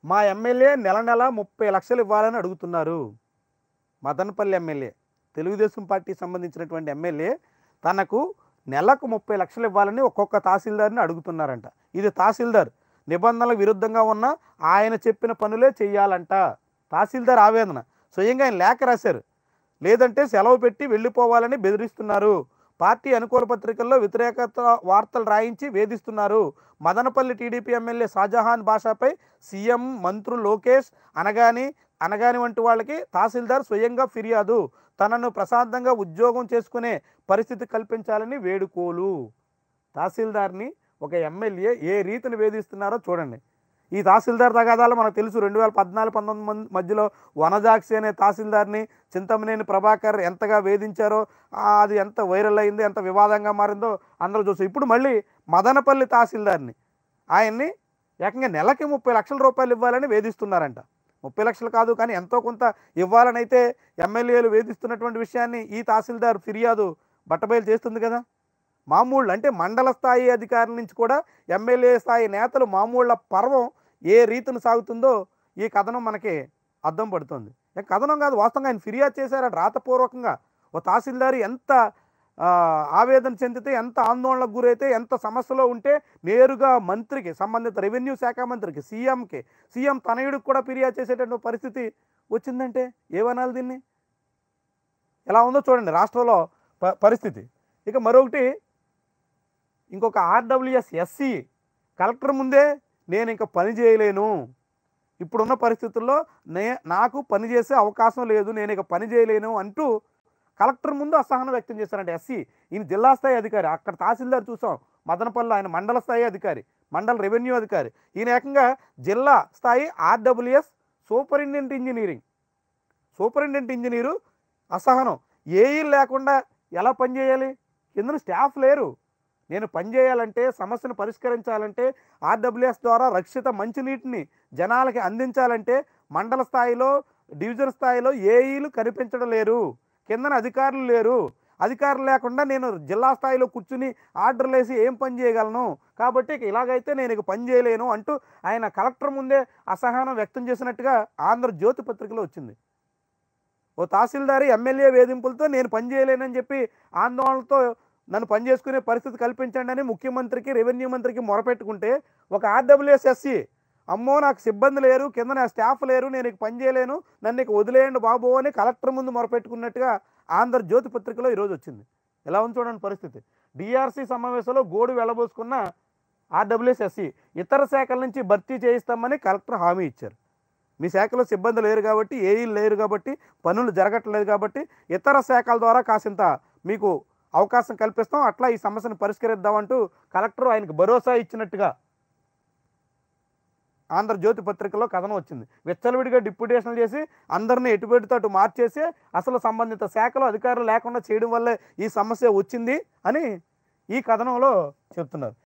మా ఎమ్మెల్యే నెల నెల 30 లక్షలు ఇవ్వాలని అడుగుతున్నారు. మదనపల్లి ఎమ్మెల్యే, తెలుగుదేశం పార్టీకి సంబంధించినటువంటి ఎమ్మెల్యే తనకు నెలకు 30 లక్షలు ఇవ్వాలని ఒక్కొక్క తహసీల్దార్ని అడుగుతున్నారంట. ఇది తహసీల్దార్ నిబంధనలకు విరుద్ధంగా ఉన్న ఆయన చెప్పిన పనులే చెయ్యాలంట. తహసీల్దార్ ఆవేదన, స్వయంగా ఆయన లేఖ రాశారు. లేదంటే సెలవు పెట్టి వెళ్ళిపోవాలని బెదిరిస్తున్నారు. పార్టీ అనుకూల పత్రికల్లో వ్యతిరేకత వార్తలు రాయించి వేధిస్తున్నారు. మదనపల్లి టీడీపీ ఎమ్మెల్యే షాజహాన్ భాషపై సీఎం, మంత్రులు లోకేష్, అనగాని వంటి వాళ్ళకి తహసీల్దార్ స్వయంగా ఫిర్యాదు. తనను ప్రశాంతంగా ఉద్యోగం చేసుకునే పరిస్థితి కల్పించాలని వేడుకోలు. తహసీల్దార్ని ఒక ఎమ్మెల్యే ఏ రీతిని వేధిస్తున్నారో చూడండి. ఈ తహసీల్దార్ తగాదాలు మనకు తెలుసు. 2014-19 మధ్యలో వనజాక్షి అనే తహసీల్దార్ని చింతమనేని ప్రభాకర్ ఎంతగా వేధించారో, అది ఎంత వైరల్ అయిందో, ఎంత వివాదంగా మారిందో అందరూ చూస్తారు. ఇప్పుడు మళ్ళీ మదనపల్లి తహసీల్దార్ని, ఆయన్ని ఏకంగా నెలకి 30 లక్షల రూపాయలు ఇవ్వాలని వేధిస్తున్నారంట. 30 లక్షలు కాదు కానీ ఎంతో కొంత ఇవ్వాలని అయితే ఎమ్మెల్యేలు వేధిస్తున్నటువంటి విషయాన్ని ఈ తహసీల్దార్ ఫిర్యాదు బట్టబయలు చేస్తుంది కదా. మామూళ్ళు అంటే మండల స్థాయి అధికారుల నుంచి కూడా ఎమ్మెల్యే స్థాయి నేతలు మామూళ్ళ పర్వం ఏ రీతిని సాగుతుందో ఈ కథనం మనకి అద్దం పడుతుంది. కథనం కాదు, వాస్తవంగా ఆయన ఫిర్యాదు చేశారట రాతపూర్వకంగా. ఓ తహసీల్దారు ఎంత ఆవేదన చెందితే, ఎంత ఆందోళనకు గురైతే, ఎంత సమస్యలో ఉంటే నేరుగా మంత్రికి, సంబంధిత రెవెన్యూ శాఖ మంత్రికి, సీఎం తనయుడికి కూడా ఫిర్యాదు చేసేటటువంటి పరిస్థితి వచ్చిందంటే ఏమనాలి దీన్ని? ఎలా ఉందో చూడండి రాష్ట్రంలో పరిస్థితి. ఇక మరొకటి, ఇంకొక ఆర్డబ్ల్యూఎస్ ఎస్సీ కలెక్టర్ ముందే నేను ఇంకా పని చేయలేను, ఇప్పుడున్న పరిస్థితుల్లో నాకు పని చేసే అవకాశం లేదు, నేను ఇక పని చేయలేను అంటూ కలెక్టర్ ముందు అసహనం వ్యక్తం చేశారంటే ఎస్సీ. ఈయన జిల్లా స్థాయి అధికారి, అక్కడ తహసీల్దార్ చూసాం మదనపల్లి, ఆయన మండల స్థాయి అధికారి, మండల రెవెన్యూ అధికారి. ఈయన ఏకంగా జిల్లా స్థాయి ఆర్డబ్ల్యూఎస్ సూపరింటెండెంట్ ఇంజనీరు అసహనం. ఏఈలు లేకుండా ఎలా పనిచేయాలి? కింద స్టాఫ్ లేరు. నేను పనిచేయాలంటే, సమస్యను పరిష్కరించాలంటే, ఆర్డబ్ల్యూఎస్ ద్వారా రక్షిత మంచినీటిని జనాలకి అందించాలంటే మండల స్థాయిలో, డివిజన్ స్థాయిలో ఏఈలు కనిపించడం లేరు, కిందన అధికారులు లేరు. అధికారులు లేకుండా నేను జిల్లా స్థాయిలో కూర్చుని ఆర్డర్లు వేసి ఏం పని చేయగలను? కాబట్టి ఇలాగైతే నేను ఇక పని చేయలేను అంటూ ఆయన కలెక్టర్ ముందే అసహనం వ్యక్తం చేసినట్టుగా ఆంధ్రజ్యోతి పత్రికలో వచ్చింది. ఓ తహసీల్దారి ఎమ్మెల్యే వేధింపులతో నేను పని చేయలేనని చెప్పి ఆందోళనతో నన్ను పని చేసుకునే పరిస్థితి కల్పించండి అని ముఖ్యమంత్రికి, రెవెన్యూ మంత్రికి మొరపెట్టుకుంటే, ఒక ఆర్డబ్ల్యూఎస్ ఎస్సీ అమ్మో నాకు సిబ్బంది లేరు, కింద నా స్టాఫ్ లేరు, నేను ఇక పని చేయలేను, నన్ను ఇక వదిలేయండి బాబు అని కలెక్టర్ ముందు మొరపెట్టుకున్నట్టుగా ఆంధ్రజ్యోతి పత్రికలో ఈరోజు వచ్చింది. ఎలా ఉంది చూడండి పరిస్థితి. డిఆర్సీ సమావేశంలో గోడు వెళ్ళబోసుకున్న ఆర్డబ్ల్యూఎస్ ఎస్సీ, ఇతర శాఖల నుంచి భర్తీ చేయిస్తామని కలెక్టర్ హామీ ఇచ్చారు. మీ శాఖలో సిబ్బంది లేరు కాబట్టి, ఏఈలు లేరు కాబట్టి, పనులు జరగట్లేదు కాబట్టి ఇతర శాఖల ద్వారా కాసింత మీకు అవకాశం కల్పిస్తాం, అట్లా ఈ సమస్యను పరిష్కరిద్దామంటూ కలెక్టర్ ఆయనకు భరోసా ఇచ్చినట్టుగా ఆంధ్రజ్యోతి పత్రికలో కథనం వచ్చింది. విచ్చలవిడిగా డిప్యూటేషన్లు చేసి అందరినీ ఎటుపెడితే అటు మార్చేసి అసలు సంబంధిత శాఖలో అధికారులు లేకుండా చేయడం వల్లే ఈ సమస్య వచ్చింది అని ఈ కథనంలో చెప్తున్నారు.